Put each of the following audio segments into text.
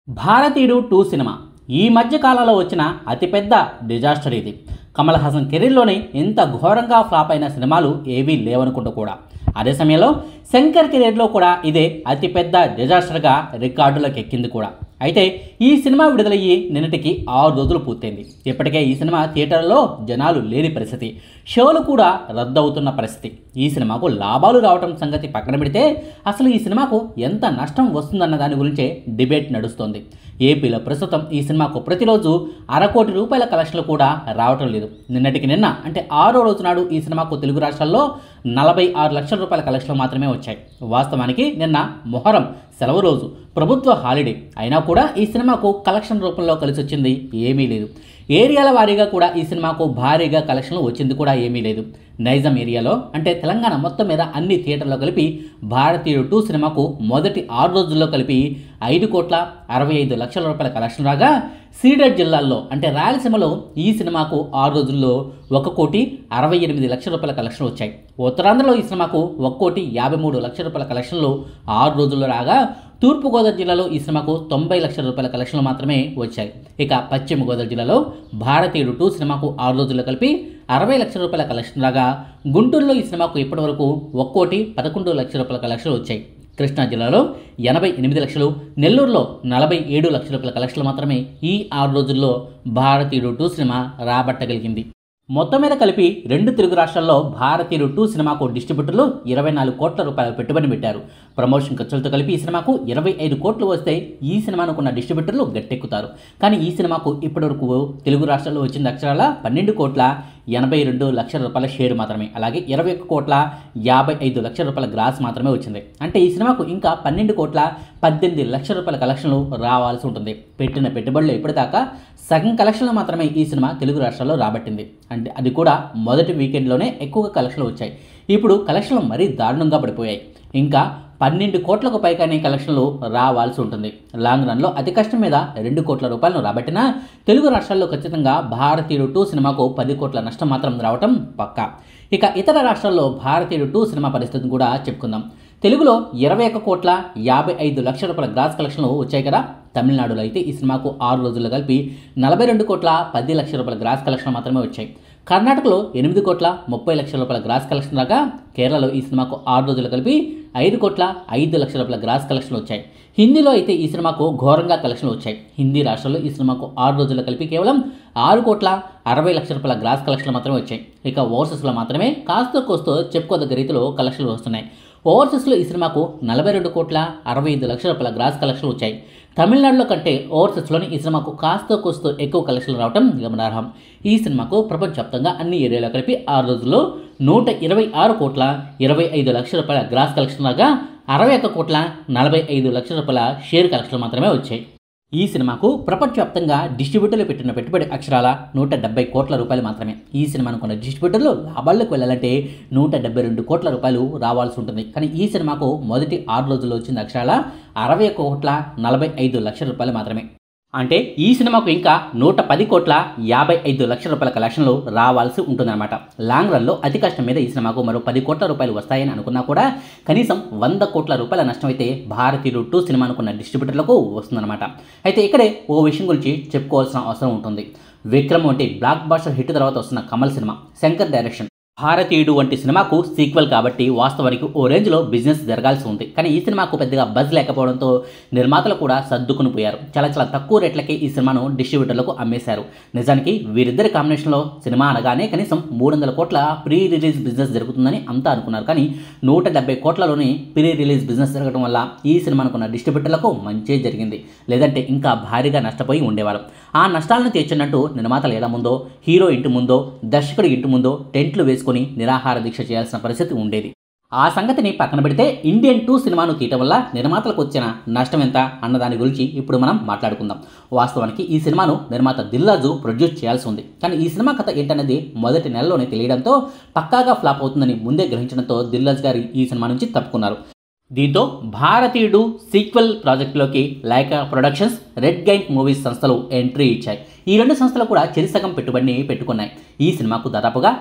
భారతీయుడు 2 సినిమా ఈ మధ్య కాలంలో వచ్చిన అతిపెద్ద డిజాస్టర్ ఇది. కమల్ హాసన్ కెరీర్లోనే ఇంత ఘోరంగా ఫ్లాప్ అయిన సినిమాలు ఏవీ లేవనుకుంటూ కూడా. అదే సమయంలో శంకర్ కెరీర్లో కూడా ఇదే అతిపెద్ద డిజాస్టర్గా రికార్డులకు ఎక్కింది కూడా. అయితే ఈ సినిమా విడుదలయ్యి నిన్నటికి 6 రోజులు పూర్తయింది. ఇప్పటికే ఈ సినిమా థియేటర్లో జనాలు లేని పరిస్థితి, షోలు కూడా రద్దవుతున్న పరిస్థితి. ఈ సినిమాకు లాభాలు రావడం సంగతి పక్కన పెడితే అసలు ఈ సినిమాకు ఎంత నష్టం వస్తుందన్న దాని గురించే డిబేట్ నడుస్తోంది. ఏపీలో ప్రస్తుతం ఈ సినిమాకు ప్రతిరోజు ₹1.5 కోటి కలెక్షన్లు కూడా రావటం లేదు. నిన్నటికి నిన్న అంటే 6వ రోజు నాడు ఈ సినిమాకు తెలుగు రాష్ట్రాల్లో ₹46 లక్షల కలెక్షన్లు మాత్రమే వచ్చాయి. వాస్తవానికి నిన్న మొహరం సెలవు రోజు, ప్రభుత్వ హాలిడే అయినా కూడా ఈ సినిమాకు కలెక్షన్ రూపంలో కలిసి వచ్చింది ఏమీ లేదు. ఏరియాల వారీగా కూడా ఈ సినిమాకు భారీగా కలెక్షన్లు వచ్చింది కూడా ఏమీ లేదు. నైజాం ఏరియాలో అంటే తెలంగాణ మొత్తం మీద అన్ని థియేటర్లో కలిపి భారతీయుడు 2 సినిమాకు మొదటి 6 రోజుల్లో కలిపి ₹5,65,00,000 కలెక్షన్ రాగా, సీడెడ్ జిల్లాల్లో అంటే రాయలసీమలో ఈ సినిమాకు 6 రోజుల్లో ₹1,68,00,000 కలెక్షన్ వచ్చాయి. ఉత్తరాంధ్రలో ఈ సినిమాకు ₹1,53,00,000 కలెక్షన్లు 6 రోజుల్లో రాగా, తూర్పుగోదావరి జిల్లాలో ఈ సినిమాకు ₹90 లక్షల కలెక్షన్లు మాత్రమే వచ్చాయి. ఇక పశ్చిమ గోదావరి జిల్లాలో భారతీయుడు 2 సినిమాకు 6 రోజుల్లో కలిపి ₹60 లక్షల కలెక్షన్ రాగా, గుంటూరులో ఈ సినిమాకు ఇప్పటివరకు ₹1,11,00,000 కలెక్షన్లు వచ్చాయి. కృష్ణా జిల్లాలో 88 లక్షలు, నెల్లూరులో 47 లక్షల కలెక్షన్లు మాత్రమే ఈ 6 రోజుల్లో భారతీయుడు 2 సినిమా రాబట్టగలిగింది. మొత్తం మీద కలిపి 2 తెలుగు రాష్ట్రాల్లో భారతీయుడు 2 సినిమాకు డిస్ట్రిబ్యూటర్లు ₹24 కోట్ల పెట్టుబడి పెట్టారు. ప్రమోషన్ ఖర్చులతో కలిపి ఈ సినిమాకు 25 కోట్లు వస్తే ఈ సినిమాను కొన్న డిస్ట్రిబ్యూటర్లు గట్టెక్కుతారు. కానీ ఈ సినిమాకు ఇప్పటివరకు తెలుగు రాష్ట్రాల్లో వచ్చింది అక్షరాల ₹12,82,00,000 షేర్ మాత్రమే. అలాగే ₹21,55,00,000 గ్రాస్ మాత్రమే వచ్చింది. అంటే ఈ సినిమాకు ఇంకా ₹12,18,00,000 కలెక్షన్లు రావాల్సి ఉంటుంది. పెట్టిన పెట్టుబడులు ఇప్పటిదాకా సగం కలెక్షన్లు మాత్రమే ఈ సినిమా తెలుగు రాష్ట్రాల్లో రాబట్టింది. అంటే అది కూడా మొదటి వీకెండ్లోనే ఎక్కువగా కలెక్షన్లు వచ్చాయి. ఇప్పుడు కలెక్షన్లు మరీ దారుణంగా పడిపోయాయి. ఇంకా 12 కోట్లకు పైగానే కలెక్షన్లు రావాల్సి ఉంటుంది. లాంగ్ రన్లో అతి కష్టం మీద ₹2 కోట్ల రాబట్టినా తెలుగు రాష్ట్రాల్లో ఖచ్చితంగా భారతీయుడు 2 సినిమాకు 10 కోట్ల నష్టం మాత్రం రావటం పక్కా. ఇక ఇతర రాష్ట్రాల్లో భారతీయుడు 2 సినిమా పరిస్థితిని కూడా చెప్పుకుందాం. తెలుగులో ₹21,55,00,000 గ్రాస్ కలెక్షన్లు వచ్చాయి కదా. తమిళనాడులో అయితే ఈ సినిమాకు 6 రోజుల్లో కలిపి ₹42,10,00,000 గ్రాస్ కలెక్షన్లు మాత్రమే వచ్చాయి. కర్ణాటకలో ₹8,30,00,000 గ్రాస్ కలెక్షన్ రాగా, కేరళలో ఈ సినిమాకు 6 రోజులు కలిపి ₹5,05,00,000 గ్రాస్ కలెక్షన్లు వచ్చాయి. హిందీలో అయితే ఈ సినిమాకు ఘోరంగా కలెక్షన్లు వచ్చాయి. హిందీ రాష్ట్రాల్లో ఈ సినిమాకు 6 రోజులు కలిపి కేవలం ₹6,60,00,000 గ్రాస్ కలెక్షన్లు మాత్రమే వచ్చాయి. ఇక ఓవర్సీస్లో మాత్రమే కాస్త కోస్తో చెప్పుకోదగ్గ రీతిలో కలెక్షన్లు వస్తున్నాయి. ఓవర్సీస్లో ఈ సినిమాకు ₹42,65,00,000 గ్రాస్ కలెక్షన్లు వచ్చాయి. తమిళనాడులో కంటే ఓవర్సీస్లోని ఈ సినిమాకు కాస్త కోస్తో ఎక్కువ కలెక్షన్లు రావడం గమనార్హం. ఈ సినిమాకు ప్రపంచవ్యాప్తంగా అన్ని ఏరియాలో కలిపి 6 రోజుల్లో ₹126,25,00,000 గ్రాస్ కలెక్షన్ రాగా, ₹61,45,00,000 షేర్ కలెక్షన్లు మాత్రమే వచ్చాయి. ఈ సినిమాకు ప్రపంచవ్యాప్తంగా డిస్ట్రిబ్యూటర్లు పెట్టిన పెట్టుబడి అక్షరాల ₹170 కోట్ల మాత్రమే. ఈ సినిమాను కొన్న డిస్ట్రిబ్యూటర్లు లాభాల్లోకి వెళ్ళాలంటే ₹172 కోట్ల రావాల్సి ఉంటుంది. కానీ ఈ సినిమాకు మొదటి 6 రోజుల్లో వచ్చింది అక్షరాల ₹61,45,00,000 మాత్రమే. అంటే ఈ సినిమాకు ఇంకా ₹110,55,00,000 కలెక్షన్లు రావాల్సి ఉంటుందన్నమాట. లాంగ్ రన్లో అతి కష్టం మీద ఈ సినిమాకు మరో ₹10 కోట్ల వస్తాయని అనుకున్నా కూడా కనీసం ₹100 కోట్ల నష్టం అయితే భారతీయుడు 2 సినిమా అనుకున్న డిస్ట్రిబ్యూటర్లకు వస్తుందన్నమాట. అయితే ఇక్కడే ఓ విషయం గురించి చెప్పుకోవాల్సిన అవసరం ఉంటుంది. విక్రమ్ వంటి బ్లాక్ బాస్టర్ హిట్ తర్వాత వస్తున్న కమల్ సినిమా, శంకర్ డైరెక్షన్. భారతీయుడు వంటి సినిమాకు సీక్వెల్ కాబట్టి వాస్తవానికి ఓ రేంజ్లో బిజినెస్ జరగాల్సి ఉంది. కానీ ఈ సినిమాకు పెద్దగా బజ్ లేకపోవడంతో నిర్మాతలు కూడా సర్దుకుని పోయారు. చాలా తక్కువ రేట్లకే ఈ సినిమాను డిస్ట్రిబ్యూటర్లకు అమ్మేశారు. నిజానికి వీరిద్దరి కాంబినేషన్లో సినిమా అనగానే కనీసం ₹300 కోట్ల ప్రీ రిలీజ్ బిజినెస్ జరుగుతుందని అంతా అనుకున్నారు. కానీ ₹170 కోట్లలోనే ప్రీ రిలీజ్ బిజినెస్ జరగడం వల్ల ఈ సినిమా అనుకున్న డిస్ట్రిబ్యూటర్లకు మంచి జరిగింది. లేదంటే ఇంకా భారీగా నష్టపోయి ఉండేవారు. ఆ నష్టాలను తీర్చినట్టు నిర్మాతలు ఎలా ముందో, హీరో ఇంటి ముందో, దర్శకుడి ఇంటి ముందో టెంట్లు వేసుకుని నిరాహార దీక్ష చేయాల్సిన పరిస్థితి ఉండేది. ఆ సంగతిని పక్కన పెడితే ఇండియన్ 2 సినిమాను తీయటం వల్ల నిర్మాతలకు వచ్చిన నష్టం ఎంత అన్న దాని గురించి ఇప్పుడు మనం మాట్లాడుకుందాం. వాస్తవానికి ఈ సినిమాను నిర్మాత దిల్ రాజు ప్రొడ్యూస్ చేయాల్సి ఉంది. కానీ ఈ సినిమా కథ ఏంటనేది మొదటి నెలలోనే తెలియడంతో పక్కాగా ఫ్లాప్ అవుతుందని ముందే గ్రహించడంతో దిల్ రాజు గారు ఈ సినిమా నుంచి తప్పుకున్నారు. దీంతో భారతీయుడు సీక్వెల్ ప్రాజెక్టులోకి Lyca productions, red giant movies సంస్థలు ఎంట్రీ ఇచ్చాయి. ఈ రెండు సంస్థలు కూడా చెరిసగం పెట్టుబడిని పెట్టుకున్నాయి. ఈ సినిమాకు దాదాపుగా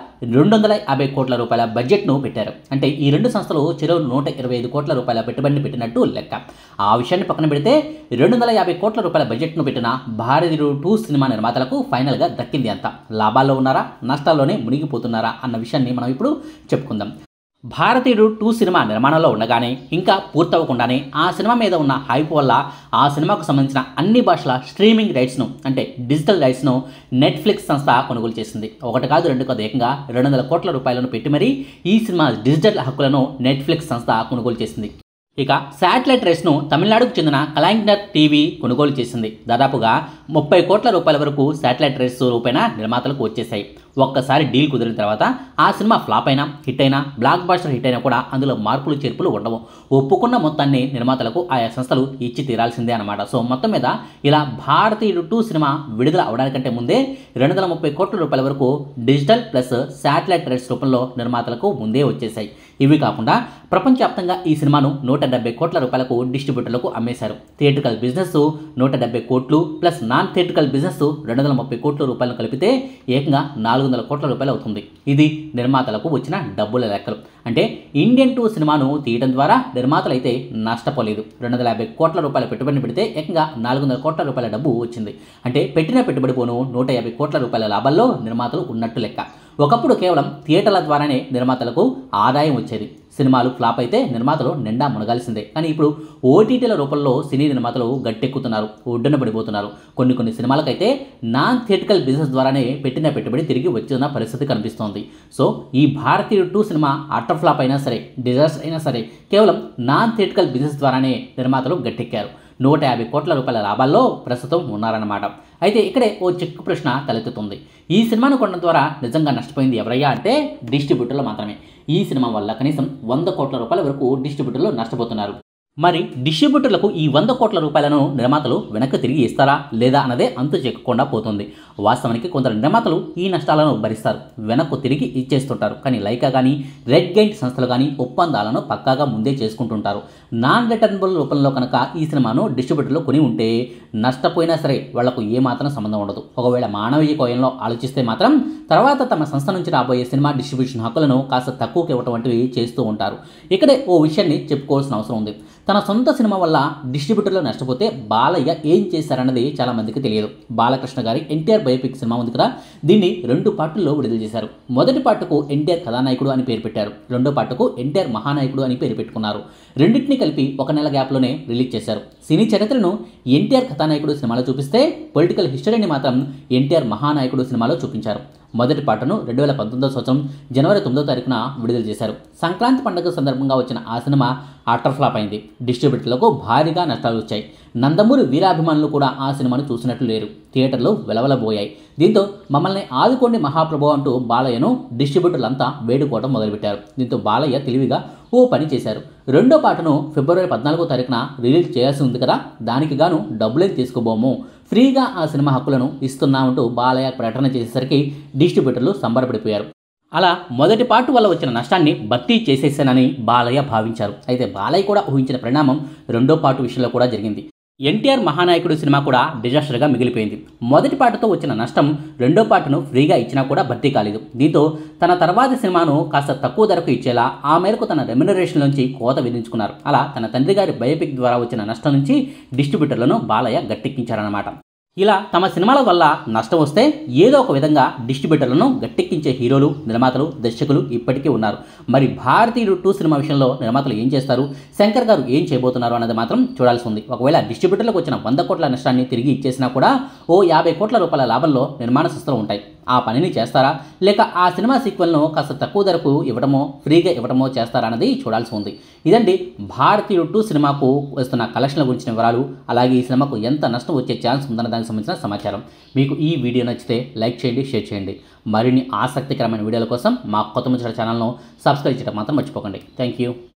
250 కోట్ల రూపాయల బడ్జెట్ను పెట్టారు. అంటే ఈ రెండు సంస్థలు చెరువు 125 కోట్ల రూపాయల పెట్టుబడిని పెట్టినట్టు లెక్క. ఆ విషయాన్ని పక్కన పెడితే 250 కోట్ల రూపాయల బడ్జెట్ను పెట్టిన భారతీయుడు 2 సినిమా నిర్మాతలకు ఫైనల్గా దక్కింది అంత. లాభాల్లో ఉన్నారా, నష్టాల్లోనే మునిగిపోతున్నారా అన్న విషయాన్ని మనం ఇప్పుడు చెప్పుకుందాం. భారతీయుడు 2 సినిమా నిర్మాణంలో ఉండగానే, ఇంకా పూర్తవకుండానే ఆ సినిమా మీద ఉన్న హైప్ వల్ల ఆ సినిమాకు సంబంధించిన అన్ని భాషల స్ట్రీమింగ్ రైట్స్ను, అంటే డిజిటల్ రైట్స్ను నెట్ఫ్లిక్స్ సంస్థ కొనుగోలు చేసింది. ఒకటి కాదు రెండు కాదు, ఏకంగా 200 కోట్ల రూపాయలను పెట్టి మరీ ఈ సినిమా డిజిటల్ హక్కులను నెట్ఫ్లిక్స్ సంస్థ కొనుగోలు చేసింది. ఇక శాటిలైట్ రైట్స్ను తమిళనాడుకు చెందిన కలైండర్ టీవీ కొనుగోలు చేసింది. దాదాపుగా 30 కోట్ల రూపాయల వరకు శాటిలైట్ రైట్స్ రూపేణ నిర్మాతలకు వచ్చేసాయి. ఒక్కసారి డీల్ కుదిరిన తర్వాత ఆ సినిమా ఫ్లాప్ అయినా, హిట్ అయినా, బ్లాక్ బాస్టర్ హిట్ అయినా కూడా అందులో మార్పులు చేర్పులు ఉండవు. ఒప్పుకున్న మొత్తాన్ని నిర్మాతలకు ఆయా సంస్థలు ఇచ్చి తీరాల్సిందే అన్నమాట. సో మొత్తం మీద ఇలా భారతీయుడు 2 సినిమా విడుదల అవడానికంటే ముందే 230 కోట్ల రూపాయల వరకు డిజిటల్ ప్లస్ శాటిలైట్ రైట్స్ రూపంలో నిర్మాతలకు ముందే వచ్చేసాయి. ఇవి కాకుండా ప్రపంచవ్యాప్తంగా ఈ సినిమాను 170 కోట్ల రూపాయలకు డిస్ట్రిబ్యూటర్లకు అమ్మేశారు. థియేట్రికల్ బిజినెస్ 170 కోట్లు ప్లస్ నాన్ థియేట్రికల్ బిజినెస్ 230 కోట్ల రూపాయలు కలిపితే ఏకంగా 400 కోట్ల రూపాయలు అవుతుంది. ఇది నిర్మాతలకు వచ్చిన డబ్బుల లెక్కలు. అంటే ఇండియన్ 2 సినిమాను తీయడం ద్వారా నిర్మాతలు అయితే నష్టపోలేదు. 250 కోట్ల రూపాయల పెట్టుబడిని పెడితే ఏకంగా 400 కోట్ల రూపాయల డబ్బు వచ్చింది. అంటే పెట్టిన పెట్టుబడి పోను 150 కోట్ల రూపాయల లాభాల్లో నిర్మాతలు ఉన్నట్టు లెక్క. ఒకప్పుడు కేవలం థియేటర్ల ద్వారానే నిర్మాతలకు ఆదాయం వచ్చేది. సినిమాలు ఫ్లాప్ అయితే నిర్మాతలు నిండా మునగాల్సిందే. కానీ ఇప్పుడు ఓటీటీల రూపంలో సినీ నిర్మాతలు గట్టెక్కుతున్నారు, ఒడ్డున పడిపోతున్నారు. కొన్ని సినిమాలకైతే నాన్ థియేటికల్ బిజినెస్ ద్వారానే పెట్టిన పెట్టుబడి తిరిగి వచ్చిన పరిస్థితి కనిపిస్తోంది. సో ఈ భారతీయుడు 2 సినిమా అటర్ ఫ్లాప్ అయినా సరే, డిజాస్టర్ అయినా సరే, కేవలం నాన్ థియేటికల్ బిజినెస్ ద్వారానే నిర్మాతలు గట్టెక్కారు. 150 కోట్ల రూపాయల లాభాల్లో ప్రస్తుతం ఉన్నారన్నమాట. అయితే ఇక్కడే ఓ చిక్కు ప్రశ్న తలెత్తుతుంది. ఈ సినిమాను కొనడం ద్వారా నిజంగా నష్టపోయింది ఎవరయ్యా అంటే డిస్ట్రిబ్యూటర్లు మాత్రమే. ఈ సినిమా వల్ల కనీసం 100 కోట్ల రూపాయల వరకు డిస్ట్రిబ్యూటర్లు నష్టపోతున్నారు. మరి డిస్ట్రిబ్యూటర్లకు ఈ 100 కోట్ల రూపాయలను నిర్మాతలు వెనక్కి తిరిగి ఇస్తారా లేదా అన్నదే అంతు చెక్కకుండా పోతుంది. వాస్తవానికి కొందరు నిర్మాతలు ఈ నష్టాలను భరిస్తారు, వెనక్కు తిరిగి ఇచ్చేస్తుంటారు. కానీ లైకా కానీ, రెడ్ గైంట్ సంస్థలు కానీ ఒప్పందాలను పక్కాగా ముందే చేసుకుంటుంటారు. నాన్ రిటర్నబుల్ రూపంలో కనుక ఈ సినిమాను డిస్ట్రిబ్యూటర్లు కొని ఉంటే నష్టపోయినా సరే వాళ్లకు ఏమాత్రం సంబంధం ఉండదు. ఒకవేళ మానవీయ కోణంలో ఆలోచిస్తే మాత్రం తర్వాత తమ సంస్థ నుంచి రాబోయే సినిమా డిస్ట్రిబ్యూషన్ హక్కులను కాస్త తక్కువకి ఇవ్వటం వంటివి చేస్తూ ఉంటారు. ఇక్కడే ఓ విషయాన్ని చెప్పుకోవాల్సిన అవసరం ఉంది. తన సొంత సినిమా వల్ల డిస్ట్రిబ్యూటర్లు నష్టపోతే బాలయ్య ఏం చేశారన్నది చాలా మందికి తెలియదు. బాలకృష్ణ గారి ఎన్టీఆర్ బయోపిక్ సినిమా ఉంది కదా, దీన్ని 2 పార్టుల్లో విడుదల చేశారు. మొదటి పార్టుకు ఎన్టీఆర్ కథానాయకుడు అని పేరు పెట్టారు. రెండో పార్టుకు ఎన్టీఆర్ మహానాయకుడు అని పేరు పెట్టుకున్నారు. రెండింటినీ కలిపి 1 నెల గ్యాప్లోనే రిలీజ్ చేశారు. సినీ చరిత్రను ఎన్టీఆర్ కథానాయకుడు సినిమాలో చూపిస్తే పొలిటికల్ హిస్టరీని మాత్రం ఎన్టీఆర్ మహానాయకుడు సినిమాలో చూపించారు. మొదటి పాటను 2019 సంవత్సరం జనవరి 9వ తారీఖున విడుదల చేశారు. సంక్రాంతి పండుగ సందర్భంగా వచ్చిన ఆ సినిమా అటర్ ఫ్లాప్ అయింది. డిస్ట్రిబ్యూటర్లకు భారీగా నష్టాలు వచ్చాయి. నందమూరి వీరాభిమానులు కూడా ఆ సినిమాను చూసినట్లు లేరు. థియేటర్లు వెలవలబోయాయి. దీంతో మమ్మల్ని ఆదుకోండి మహాప్రభు అంటూ బాలయ్యను డిస్ట్రిబ్యూటర్లంతా వేడుకోవడం మొదలుపెట్టారు. దీంతో బాలయ్య తెలివిగా ఓ పని చేశారు. రెండో పాటను ఫిబ్రవరి 14వ తారీఖున రిలీజ్ చేయాల్సి ఉంది కదా, దానికి గాను డబ్బులేం తీసుకోబోము, ఫ్రీగా ఆ సినిమా హక్కులను ఇస్తున్నామంటూ బాలయ్య ప్రకటన చేసేసరికి డిస్ట్రిబ్యూటర్లు సంబరపడిపోయారు. అలా మొదటి పార్ట్ వల్ల వచ్చిన నష్టాన్ని భర్తీ చేసేసానని బాలయ్య భావించారు. అయితే బాలయ్య కూడా ఊహించిన పరిణామం రెండో పార్ట్ విషయంలో కూడా జరిగింది. ఎన్టీఆర్ మహానాయకుడు సినిమా కూడా డిజాస్టర్గా మిగిలిపోయింది. మొదటి పాటతో వచ్చిన నష్టం రెండో పాటను ఫ్రీగా ఇచ్చినా కూడా భర్తీ కాలేదు. దీంతో తన తర్వాతి సినిమాను కాస్త తక్కువ ధరకు ఇచ్చేలా ఆ మేరకు తన రెమ్యునరేషన్ నుంచి కోత విధించుకున్నారు. అలా తన తండ్రి గారి బయోపిక్ ద్వారా వచ్చిన నష్టం నుంచి డిస్ట్రిబ్యూటర్లను బాలయ్య గట్టెక్కించారన్నమాట. ఇలా తమ సినిమాల వల్ల నష్టం వస్తే ఏదో ఒక విధంగా డిస్ట్రిబ్యూటర్లను గట్టెక్కించే హీరోలు, నిర్మాతలు, దర్శకులు ఇప్పటికీ ఉన్నారు. మరి భారతీయుడు 2 సినిమా విషయంలో నిర్మాతలు ఏం చేస్తారు, శంకర్ గారు ఏం చేయబోతున్నారు అన్నది మాత్రం చూడాల్సి ఉంది. ఒకవేళ డిస్ట్రిబ్యూటర్లకు వచ్చిన 100 కోట్ల నష్టాన్ని తిరిగి ఇచ్చేసినా కూడా ఓ 50 కోట్ల రూపాయల లాభంలో నిర్మాణ సంస్థలు ఉంటాయి. ఆ పనిని చేస్తారా లేక ఆ సినిమా సీక్వెల్ను కాస్త తక్కువ ధరకు ఇవ్వడమో ఫ్రీగా ఇవ్వడమో చేస్తారా అన్నది చూడాల్సి ఉంది. ఇదండి భారతీయుడు 2 సినిమాకు వస్తున్న కలెక్షన్ల గురించిన వివరాలు, అలాగే ఈ సినిమాకు ఎంత నష్టం వచ్చే ఛాన్స్ ఉందన్న దానికి సంబంధించిన సమాచారం. మీకు ఈ వీడియో నచ్చితే లైక్ చేయండి, షేర్ చేయండి. మరిన్ని ఆసక్తికరమైన వీడియోల కోసం మా కొత్త ముచ్చట ఛానల్ను సబ్స్క్రైబ్ చేయడం మాత్రం మర్చిపోకండి. Thank you.